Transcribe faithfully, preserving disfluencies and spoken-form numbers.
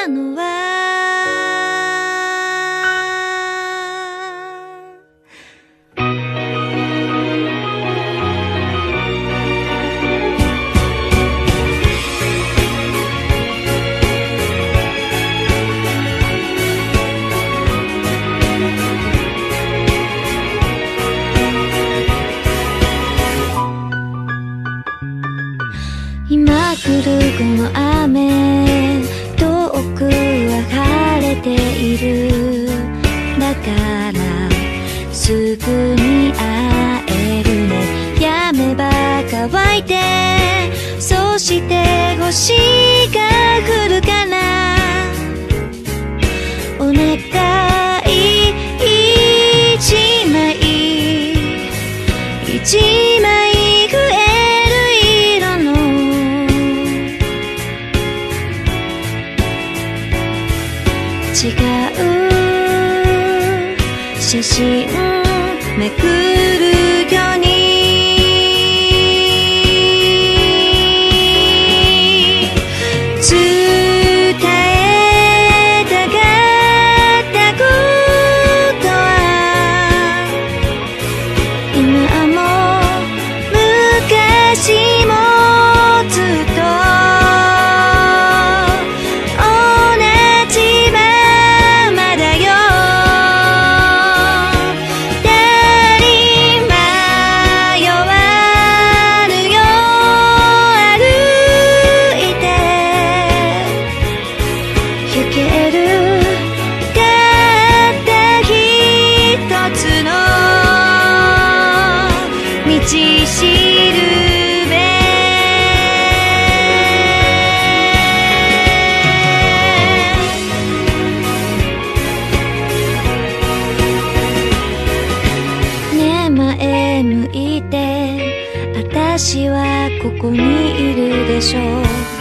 たのは今来るこの雨、遠くは晴れている。だからすぐに会えるね。やめば乾いて、そして星が降るかな。お願い一枚一枚増える色の違う写真めくるように伝えたかったことは今も昔もずっと同じままだよ。誰迷わぬよ歩いて行けるたった一つの道しるべ。ねえ前向いて、私はここにいるでしょう。